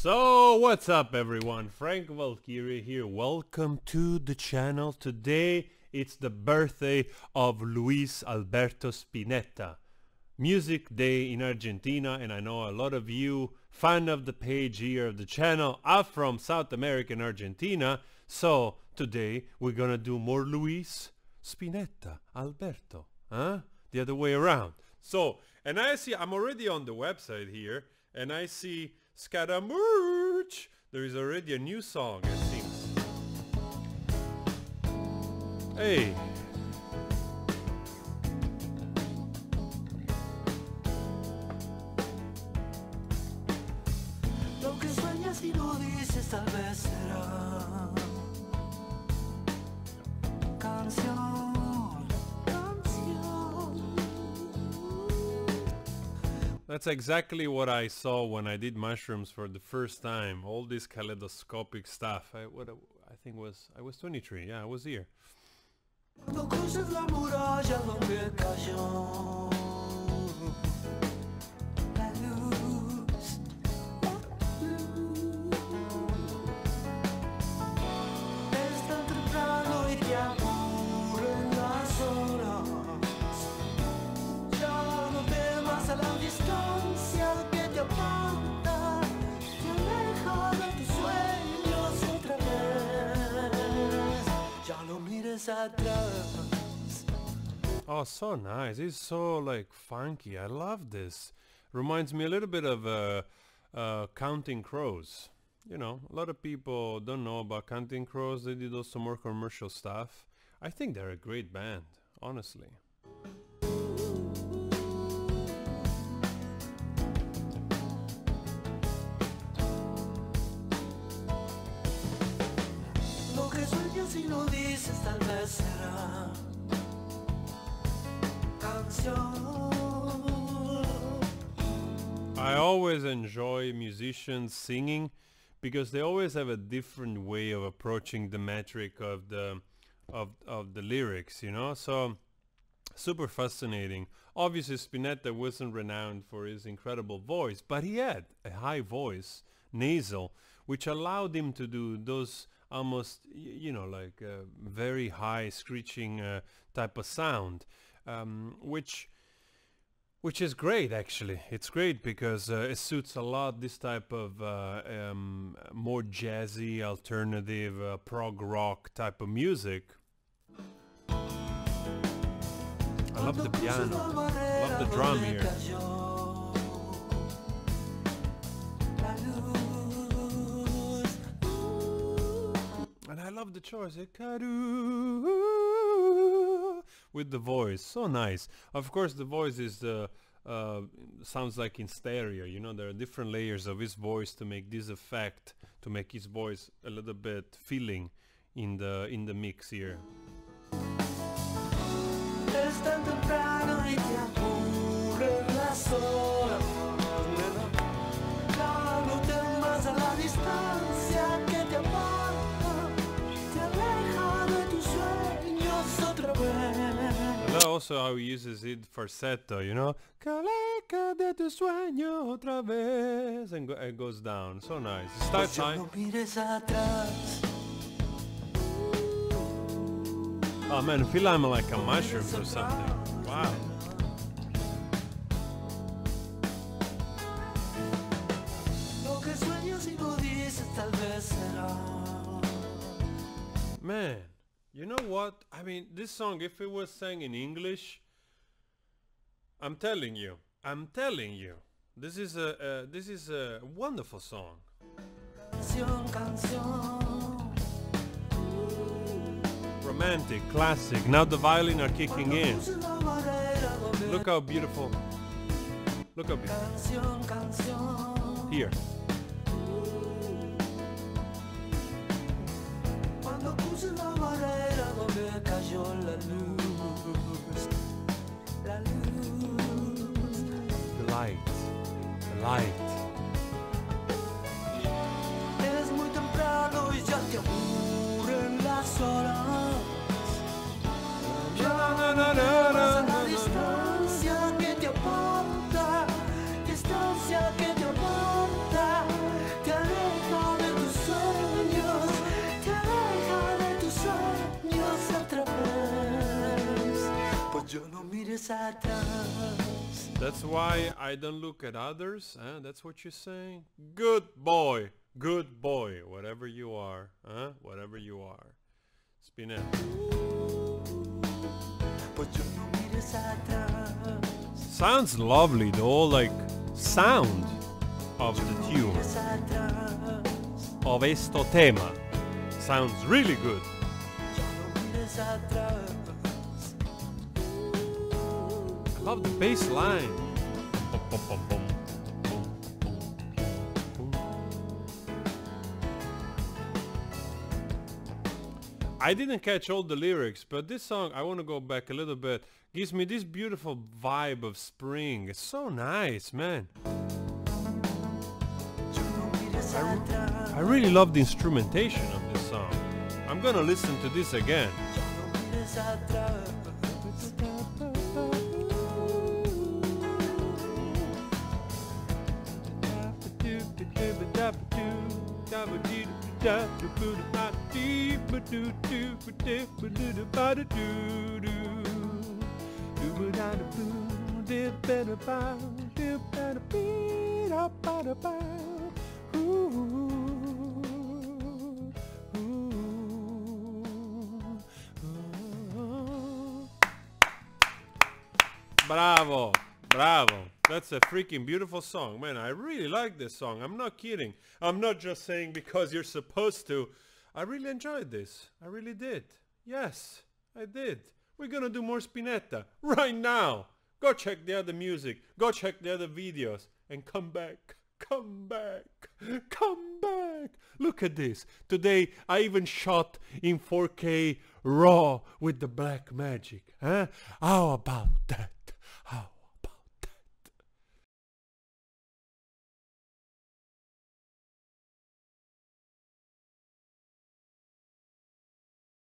So what's up everyone, Frank Valkyrie here. Welcome to the channel. Today it's the birthday of Luis Alberto Spinetta. Music day in Argentina, and I know a lot of you fan of the page here of the channel are from South America and Argentina. So today we're gonna do more Luis Spinetta Alberto, huh? The other way around. So, and I see I'm already on the website here and I see Scaramouche. There is already a new song, it seems. Hey. Lo que sueñas y no dices tal vez será canción, canción. That's exactly what I saw when I did mushrooms for the first time. All this kaleidoscopic stuff. I was 23. Yeah, I was here. Cuando cruces la muralla donde cayó la luz, es tan temprano y te aburren las horas. Ya no temas a la distancia que te aparta, te aleja de tus sueños otra vez. Ya lo mires atrás. Oh, so nice. It's so like funky. I love this. Reminds me a little bit of Counting Crows. You know, a lot of people don't know about Counting Crows. They did also more commercial stuff. I think they're a great band, honestly. Lo que sueñas y no dices tal vez será canción. I always enjoy musicians singing because they always have a different way of approaching the metric of the lyrics, you know. So super fascinating. Obviously Spinetta wasn't renowned for his incredible voice, but he had a high voice, nasal, which allowed him to do those almost you know, like very high screeching type of sound, which is great. Actually it's great because it suits a lot this type of more jazzy, alternative, prog rock type of music. I love the piano, I love the drum here. And I love the choice with the voice, so nice. Of course the voice is sounds like in stereo, you know. There are different layers of his voice to make this effect, to make his voice a little bit feeling in the mix here. Es tan temprano y te aburren las horas. Ya no temas a la distancia que te aparta, te aleja de tus sueños otra vez. I love also how he uses it falsetto, you know. Que aleja de tu sueño otra vez, and it goes down. So nice. It starts high. No mires atrás. Oh man, I feel I'm like a mushroom or something. Wow. Lo que sueñas y no dices tal vez será. Man, you know what? I mean, this song, if it was sang in English, I'm telling you, this is a wonderful song. Canción, canción. Romantic, classic. Now the violin are kicking in. Look how beautiful. Look how beautiful. Canción, canción. Here. Cuando puse la barrera donde cayó la luz, la luz. The light. The light. Es muy temprano y ya te aburren las horas. Ya no temas a la distancia que te aparta, distancia que te aparta, te aleja. mires atrás. That's why I don't look at others, huh? That's what you're saying? Good boy, whatever you are, huh? Whatever you are. Spinetta. Pues yo no mires atrás. Sounds lovely, the whole like sound of the tune, Mires atrás. of esto tema. Sounds really good. Ya no mires atrás. I love the bass line. Bum, bum, bum, bum, bum, bum, bum. I didn't catch all the lyrics, but this song, I want to go back a little bit, gives me this beautiful vibe of spring. It's so nice, man. Ya no mires atrás. I really love the instrumentation of this song. I'm gonna listen to this again. Ya no mires atrás. Bravo, bravo. That's a freaking beautiful song. Man, I really like this song. I'm not kidding. I'm not just saying because you're supposed to. I really enjoyed this. I really did. Yes, I did. We're gonna do more Spinetta right now. Go check the other music. Go check the other videos. And come back. Come back. Come back. Look at this. Today I even shot in 4K RAW with the black magic. Huh? How about